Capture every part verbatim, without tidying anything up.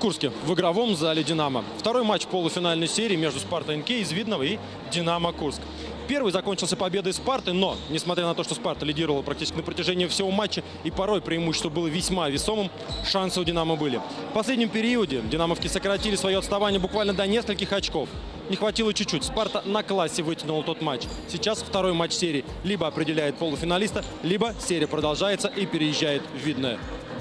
Курске в игровом зале «Динамо». Второй матч полуфинальной серии между «Спарта эн кей» из Видного и «Динамо Курск». Первый закончился победой «Спарты», но, несмотря на то, что «Спарта» лидировала практически на протяжении всего матча и порой преимущество было весьма весомым, шансы у «Динамо» были. В последнем периоде динамовки сократили свое отставание буквально до нескольких очков. Не хватило чуть-чуть. «Спарта» на классе вытянула тот матч. Сейчас второй матч серии либо определяет полуфиналиста, либо серия продолжается и переезжает в Видное.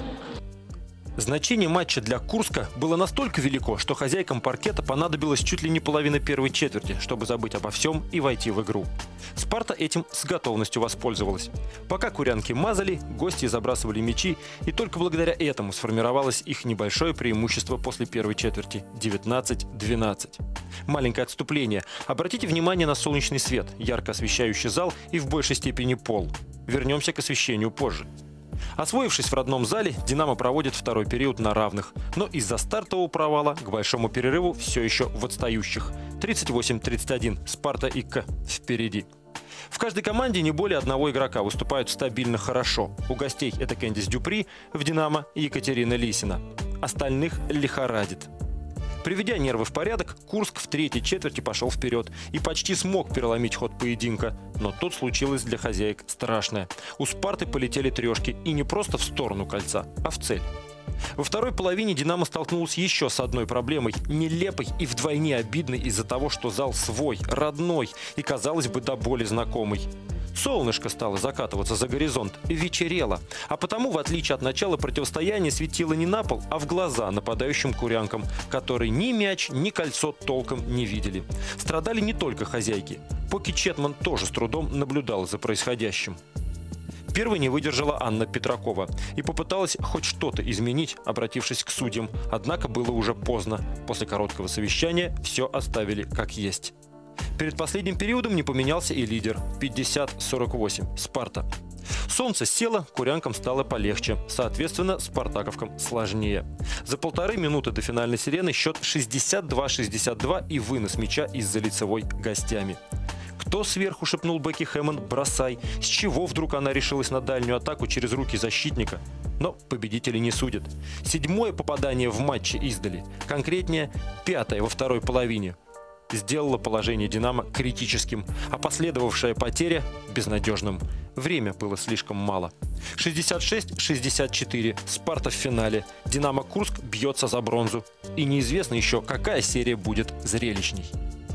Значение матча для Курска было настолько велико, что хозяйкам паркета понадобилось чуть ли не половина первой четверти, чтобы забыть обо всем и войти в игру. «Спарта» этим с готовностью воспользовалась. Пока курянки мазали, гости забрасывали мячи, и только благодаря этому сформировалось их небольшое преимущество после первой четверти – девятнадцать двенадцать. Маленькое отступление. Обратите внимание на солнечный свет, ярко освещающий зал и в большей степени пол. Вернемся к освещению позже. Освоившись в родном зале, «Динамо» проводит второй период на равных. Но из-за стартового провала к большому перерыву все еще в отстающих. тридцать восемь тридцать один. «Спарта» и «К» впереди. В каждой команде не более одного игрока выступают стабильно хорошо. У гостей это Кэндис Дюпри в «Динамо» и Екатерина Лисина. Остальных лихорадит. Приведя нервы в порядок, Курск в третьей четверти пошел вперед и почти смог переломить ход поединка. Но тут случилось для хозяек страшное. У «Спарты» полетели трешки и не просто в сторону кольца, а в цель. Во второй половине «Динамо» столкнулась еще с одной проблемой, нелепой и вдвойне обидной из-за того, что зал свой, родной и, казалось бы, до боли знакомый. Солнышко стало закатываться за горизонт, вечерело, а потому, в отличие от начала противостояния, светило не на пол, а в глаза нападающим курянкам, которые ни мяч, ни кольцо толком не видели. Страдали не только хозяйки. Поки Четман тоже с трудом наблюдала за происходящим. Первой не выдержала Анна Петракова и попыталась хоть что-то изменить, обратившись к судьям. Однако было уже поздно. После короткого совещания все оставили как есть. Перед последним периодом не поменялся и лидер – пятьдесят сорок восемь – «Спарта». Солнце село, курянкам стало полегче. Соответственно, спартаковкам сложнее. За полторы минуты до финальной сирены счет шестьдесят два шестьдесят два и вынос мяча из-за лицевой гостями. Кто сверху, шепнул Бекки Хэммонд, бросай. С чего вдруг она решилась на дальнюю атаку через руки защитника? Но победители не судят. Седьмое попадание в матче издали. Конкретнее, пятое во второй половине. Сделала положение «Динамо» критическим, а последовавшая потеря – безнадежным. Время было слишком мало. шестьдесят шесть шестьдесят четыре. «Спарта» в финале. «Динамо Курск» бьется за бронзу. И неизвестно еще, какая серия будет зрелищней.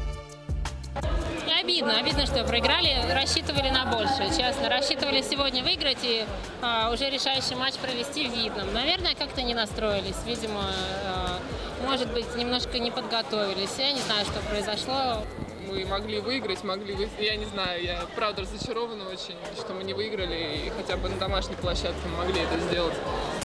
Обидно, обидно, что проиграли, рассчитывали на большее, честно. Рассчитывали сегодня выиграть и а, уже решающий матч провести в Видном. Наверное, как-то не настроились, видимо, а, может быть, немножко не подготовились. Я не знаю, что произошло. Мы могли выиграть, могли вы... Я не знаю, я правда разочарована очень, что мы не выиграли, и хотя бы на домашней площадке мы могли это сделать.